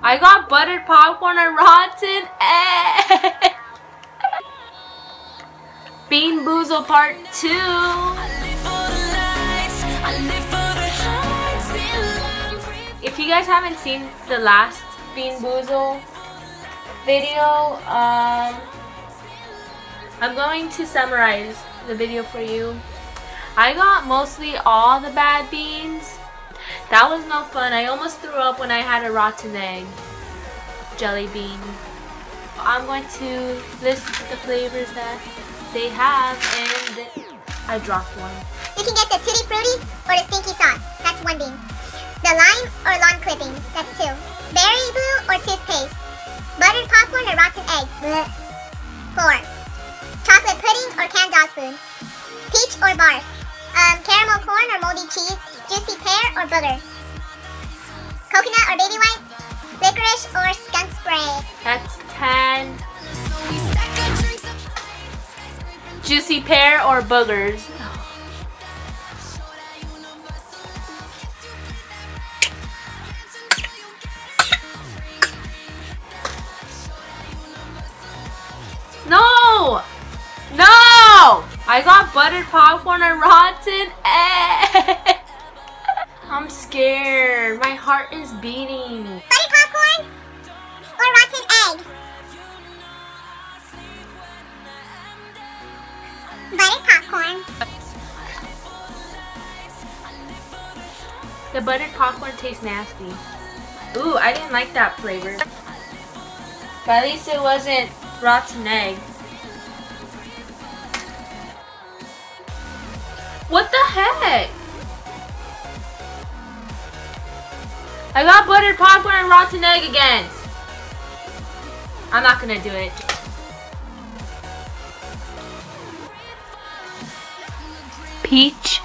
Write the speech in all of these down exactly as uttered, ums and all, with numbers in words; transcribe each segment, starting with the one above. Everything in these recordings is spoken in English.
I got buttered popcorn and rotten egg. Bean Boozled Part two. If you guys haven't seen the last Bean Boozled video, um, I'm going to summarize the video for you. I got mostly all the bad beans. That was no fun. I almost threw up when I had a rotten egg. Jelly bean. I'm going to list the flavors that they have, and I dropped one. You can get the Tutti Frutti or the Stinky Sauce. That's one bean. The lime or lawn clippings. That's two. Berry glue or toothpaste. Buttered popcorn or rotten egg. Blech. Four. Chocolate pudding or canned dog food. Peach or barf. Um, caramel corn or moldy cheese. Juicy pear or booger. Coconut or baby wipes. Licorice or skunk spray. That's ten. Juicy pear or boogers. No! No! I got buttered popcorn and rotten egg. I'm scared. My heart is beating. Buttered popcorn or rotten egg? Buttered popcorn. The buttered popcorn tastes nasty. Ooh, I didn't like that flavor. But at least it wasn't rotten egg. What the heck? I got buttered popcorn and rotten egg again. I'm not gonna do it. Peach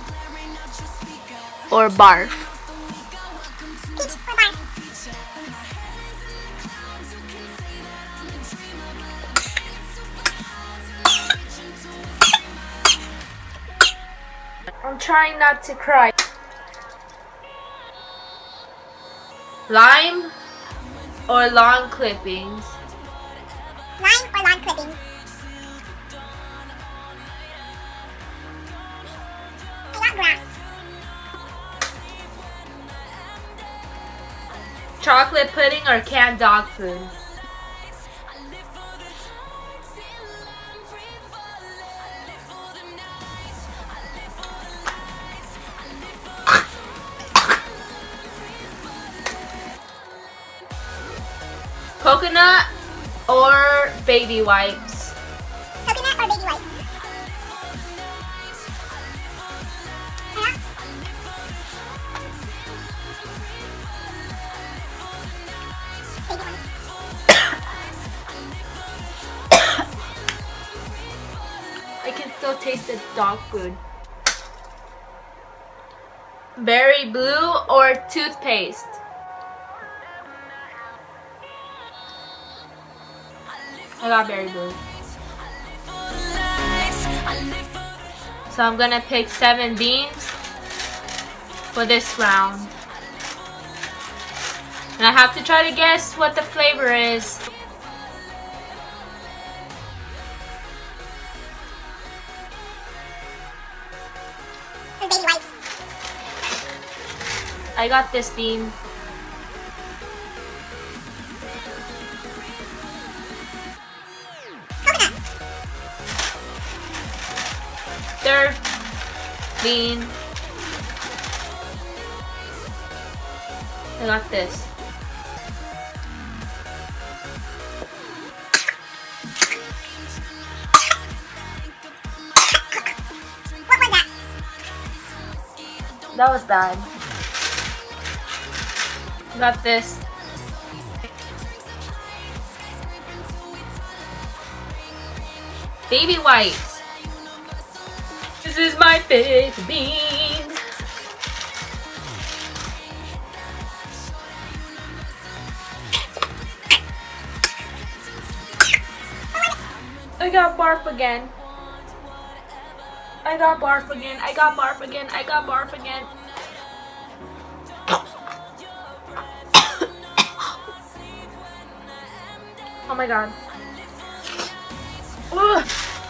or barf? Peach or barf? I'm trying not to cry. Lime or lawn clippings? Lime or lawn clippings? I got grass. Chocolate pudding or canned dog food? Coconut or baby wipes? Coconut or baby wipes? Yeah. Baby wipes. I can still taste the dog food. Berry blue or toothpaste? I got berry blue. So I'm gonna pick seven beans for this round. And I have to try to guess what the flavor is. Baby wipes. I got this bean. Third bean. I got this. What was that? That was bad. I got this. Baby wipes. This is my favorite bean. I got barf again. I got barf again. I got barf again. I got barf again. Oh my god. Ugh.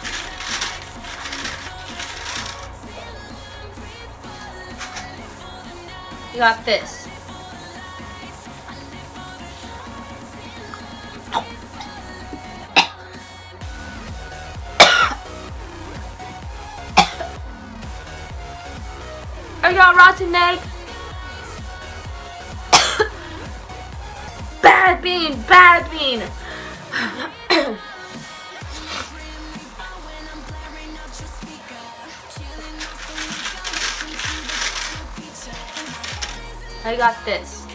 You got this. I got rotten egg. Bad bean, bad bean. I got this.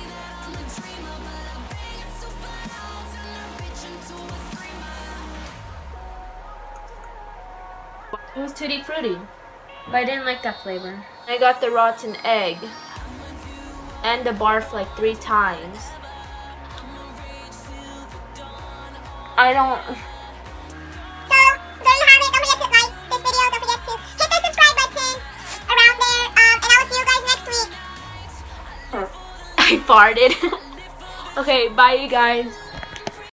It was tutti frutti, but I didn't like that flavor. I got the rotten egg and the barf like three times. I don't. So, there you have it. Don't forget to like this video. Don't forget to hit the subscribe button around there. Um, and I will see you guys next week. I farted. Okay, bye you guys.